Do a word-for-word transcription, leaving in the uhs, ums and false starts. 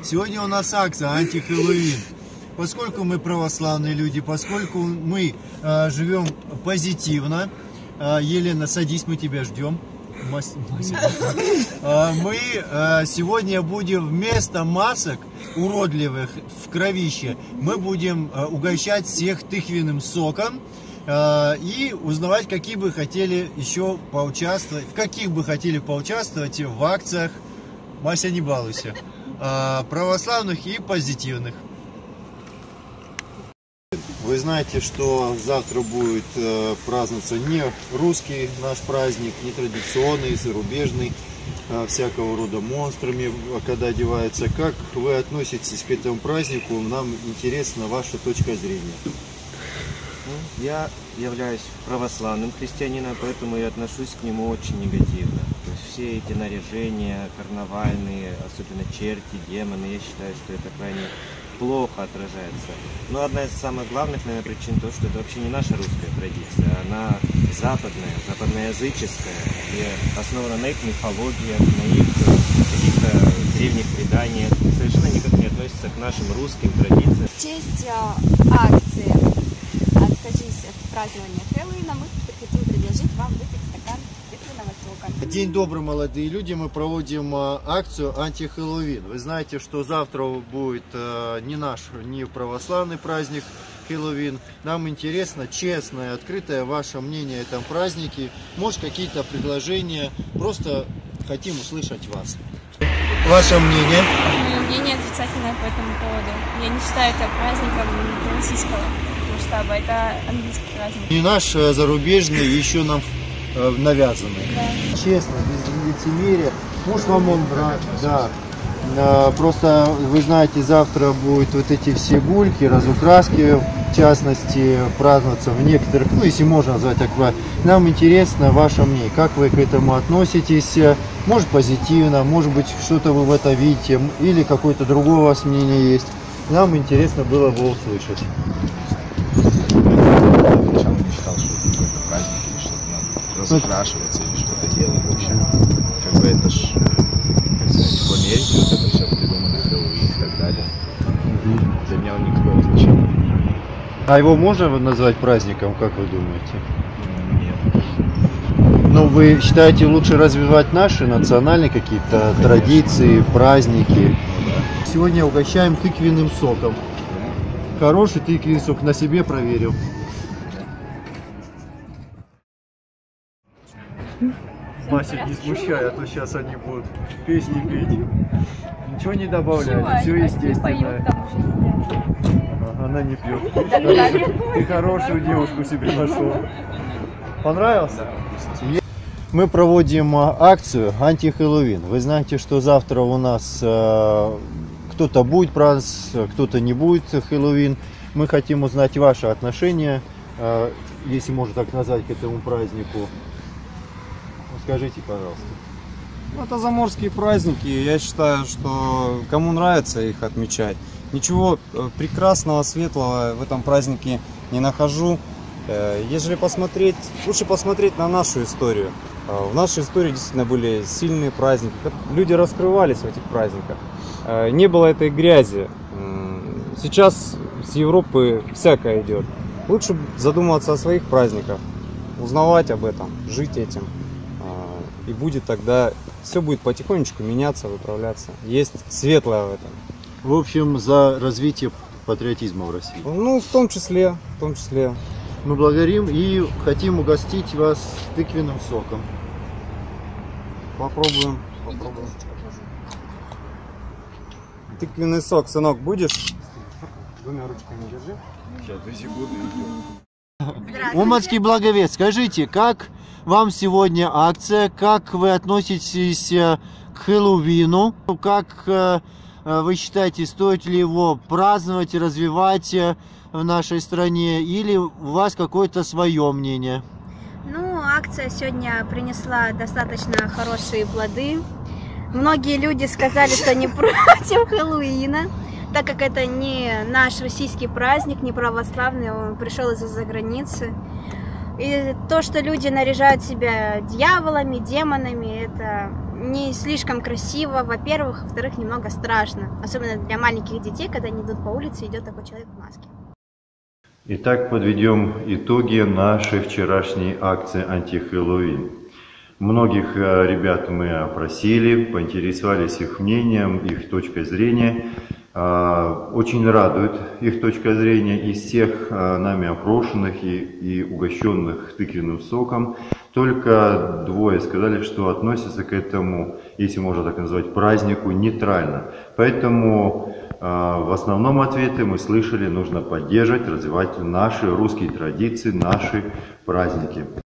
Сегодня у нас акция анти-Хэллоуин. Поскольку мы православные люди, поскольку мы э, живем позитивно, э, Елена, садись, мы тебя ждем. Э, мы э, сегодня будем вместо масок уродливых в кровище, мы будем э, угощать всех тыквенным соком э, и узнавать, какие бы хотели еще поучаствовать, в каких бы хотели поучаствовать в акциях, Мася, не балуйся, э, православных и позитивных. Вы знаете, что завтра будет э, праздноваться не русский наш праздник, не традиционный, зарубежный, э, всякого рода монстрами, когда одеваются. Как вы относитесь к этому празднику? Нам интересна ваша точка зрения. Я являюсь православным христианином, поэтому я отношусь к нему очень негативно. То есть все эти наряжения карнавальные, особенно черти, демоны, я считаю, что это крайне плохо отражается. Но одна из самых главных, наверное, причин то, что это вообще не наша русская традиция, она западная, западноязыческая, и основана на их мифологиях, на их каких-то древних преданиях, совершенно никак не относится к нашим русским традициям. В честь акции «Откажись от празднования Хэллоуина» мы хотим предложить вам выпить стакан тыквенного сока. День добрый, молодые люди, мы проводим акцию анти-Хэллоуин. Вы знаете, что завтра будет не наш, не православный праздник Хэллоуин. Нам интересно, честное, открытое ваше мнение о этом празднике. Может, какие-то предложения, просто хотим услышать вас. Ваше мнение? Мое мнение отрицательное по этому поводу. Я не считаю это праздником российского масштаба, это английский праздник. Не наш, а зарубежный, еще нам навязанный. Да. Честно, без лицемерия. Муж вам он брат, да. Просто, вы знаете, завтра будут вот эти все гульки, разукраски, в частности, праздноваться в некоторых, ну, если можно назвать так, нам интересно ваше мнение, как вы к этому относитесь, может позитивно, может быть, что-то вы в это видите, или какое-то другое у вас мнение есть. Нам интересно было бы услышать. Сначала не считал, что это какой-то праздник, или что-то надо разукрашиваться, или что-то делать вообще. Как бы это ж, как сказать, в Америке вот это все придумано, Хэллоуин и так далее. Для меня он никакого значения не имеет. А его можно назвать праздником, как вы думаете? Нет. Ну, вы считаете, лучше развивать наши национальные какие-то ну, традиции, праздники? Ну, да. Сегодня угощаем тыквенным соком. Хороший тыквенный сок, на себе проверил. Масик, не смущай, а то сейчас они будут песни петь. Ничего не добавляли, все естественно. Она не пьет. Ты хорошую девушку себе нашел. Понравился? Мы проводим акцию анти-Хэллоуин. Вы знаете, что завтра у нас э, кто-то будет праздновать, кто-то не будет Хэллоуин. Мы хотим узнать ваше отношение, э, если можно так назвать, к этому празднику. Скажите, пожалуйста. Это заморские праздники. Я считаю, что кому нравится их отмечать. Ничего прекрасного, светлого в этом празднике не нахожу. Если посмотреть, лучше посмотреть на нашу историю. В нашей истории действительно были сильные праздники. Люди раскрывались в этих праздниках. Не было этой грязи. Сейчас с Европы всякое идет. Лучше задумываться о своих праздниках, узнавать об этом, жить этим. И будет тогда, все будет потихонечку меняться, выправляться. Есть светлое в этом. В общем, за развитие патриотизма в России. Ну, в том числе, в том числе. Мы благодарим и хотим угостить вас тыквенным соком. Попробуем, попробуем. Тыквенный сок, сынок, будешь? Двумя ручками держи. Сейчас, две секунды идем. Уманский благовест, скажите, как вам сегодня акция, как вы относитесь к Хэллоуину, как вы считаете, стоит ли его праздновать, развивать в нашей стране, или у вас какое-то свое мнение? Ну, акция сегодня принесла достаточно хорошие плоды. Многие люди сказали, что не против Хэллоуина, так как это не наш российский праздник, не православный, он пришел из-за границы. И то, что люди наряжают себя дьяволами, демонами, это не слишком красиво, во-первых, во-вторых, немного страшно. Особенно для маленьких детей, когда они идут по улице, идет такой человек в маске. Итак, подведем итоги нашей вчерашней акции «Анти-Хэллоуин». Многих ребят мы опросили, поинтересовались их мнением, их точкой зрения. Очень радует их точка зрения. Из всех нами опрошенных и, и угощенных тыквенным соком только двое сказали, что относятся к этому, если можно так назвать, празднику нейтрально. Поэтому в основном ответы мы слышали: нужно поддерживать, развивать наши русские традиции, наши праздники.